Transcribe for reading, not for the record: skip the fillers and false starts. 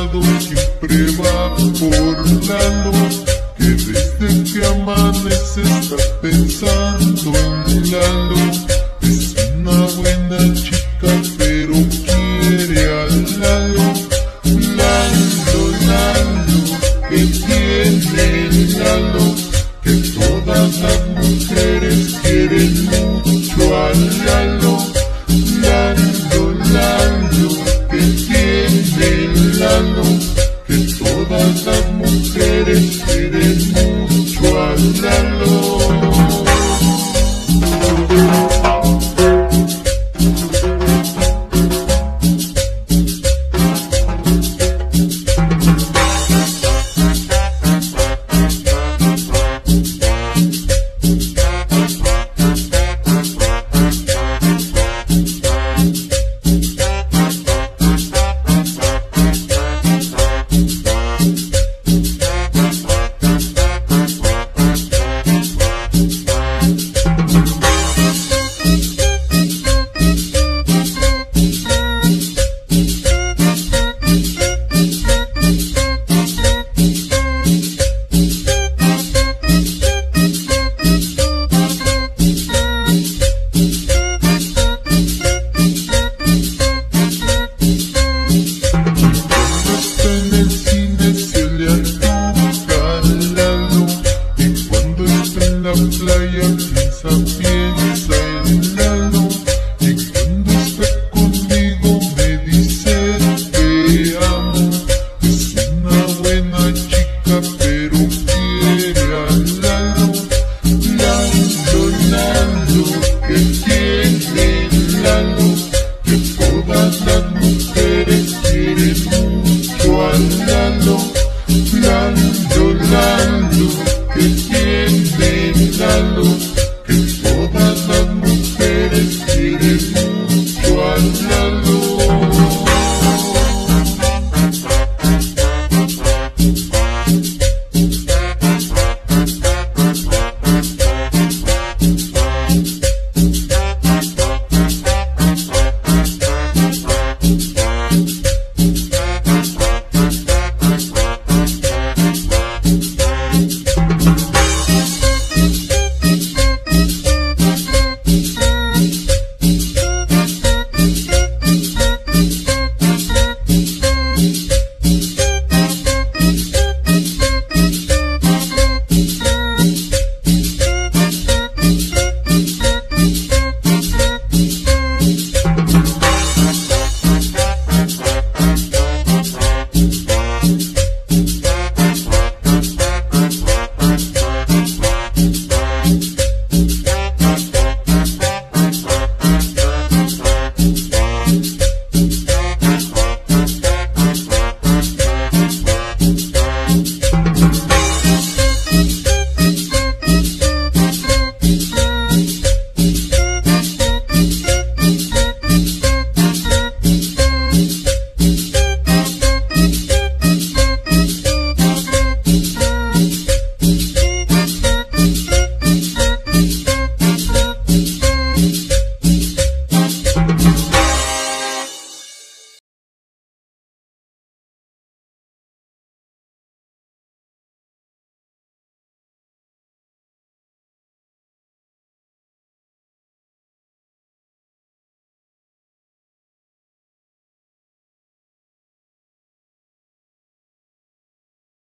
lado siempre va por la luz, que desde que amanece está pensando en Lalo. Es una buena chica pero quiere a Lalo. Lalo, Lalo, que tiene Lalo, que todas las mujeres quieren mucho a Lalo. Lalo, Lalo, que tiene Lalo, que todas las mujeres quieren mucho a Lalo. Playa piensa en Lalo, y cuando está conmigo me dice te amo. Es una buena chica pero quiere a Lalo. Lalo, Lalo, que tiene Lalo, que todas las mujeres quieren mucho a Lalo. Lalo, Lalo, que tiene Lalo,